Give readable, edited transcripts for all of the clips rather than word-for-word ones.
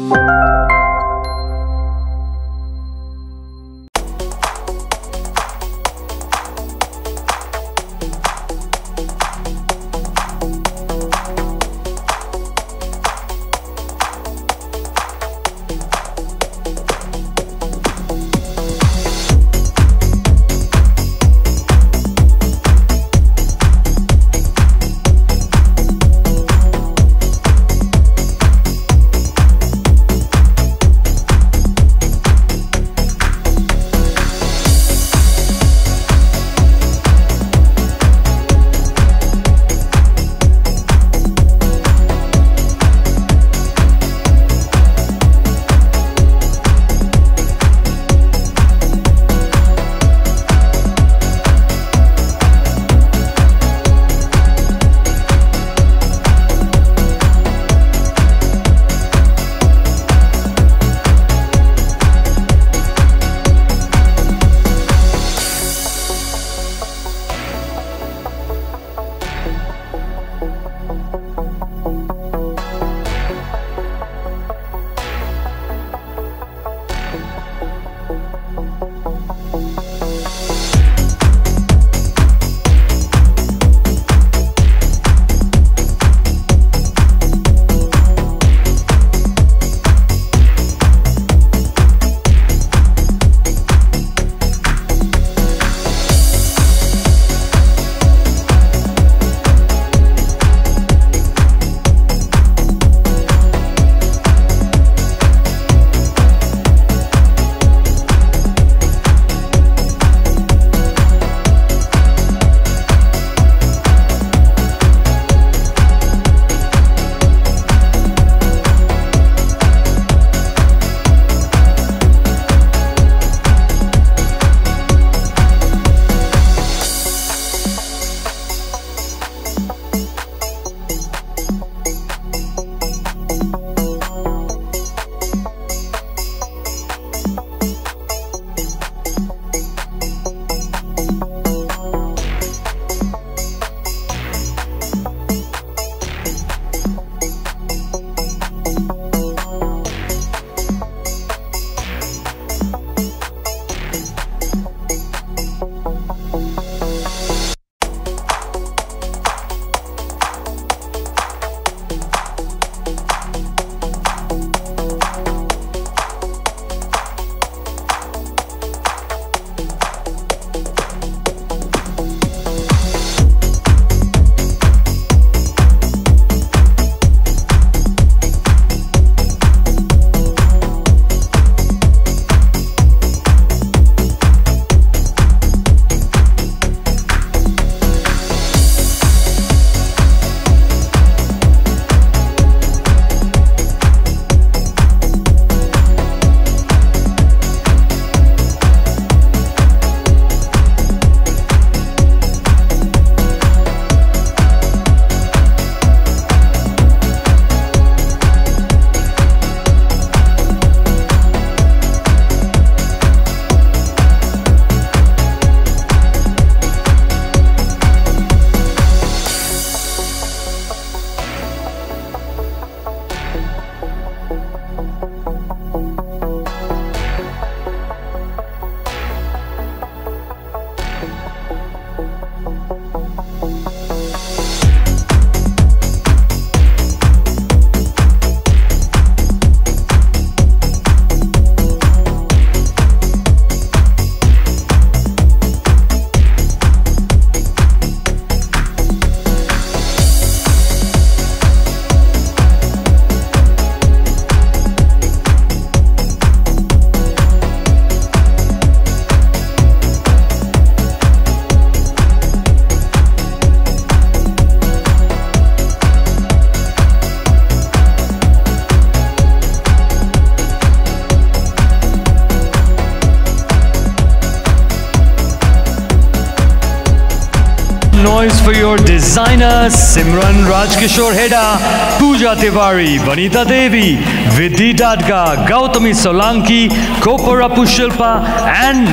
noise for your designers Simran Rajkishore Heda, Pooja Tiwari, Vanita Devi, Vidhi Dadga, Gautami Solanki, Kopara Pushilpa and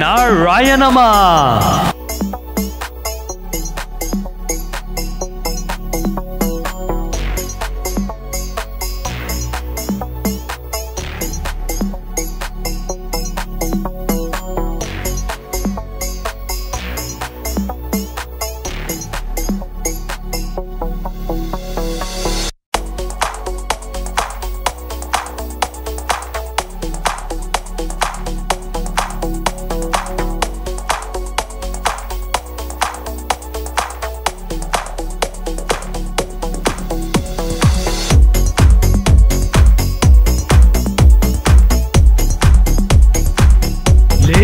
Narayanama.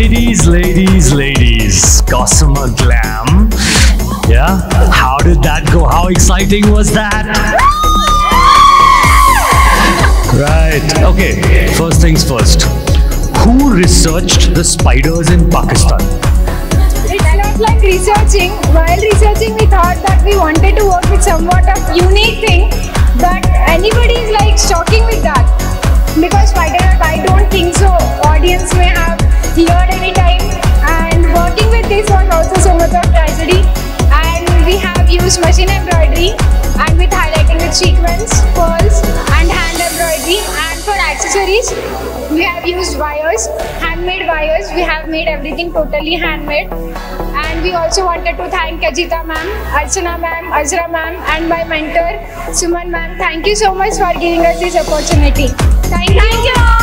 Ladies, Gossamer Glam. Yeah? How did that go? How exciting was that? Right. Okay. First things first. Who researched the spiders in Pakistan? It's not like researching. While researching, we thought that we wanted to work with somewhat of unique thing, but anybody is like shocking with that. Because spider art, I don't think so. Audience may have heard any time, and working with this was also so much of tragedy. And we have used machine embroidery, and with highlighting with sequins, pearls, and hand embroidery. And for accessories, we have used wires, handmade wires. We have made everything totally handmade. And we also wanted to thank Ajita ma'am, Archana ma'am, Azra ma'am, and my mentor Suman ma'am. Thank you so much for giving us this opportunity. Thank you.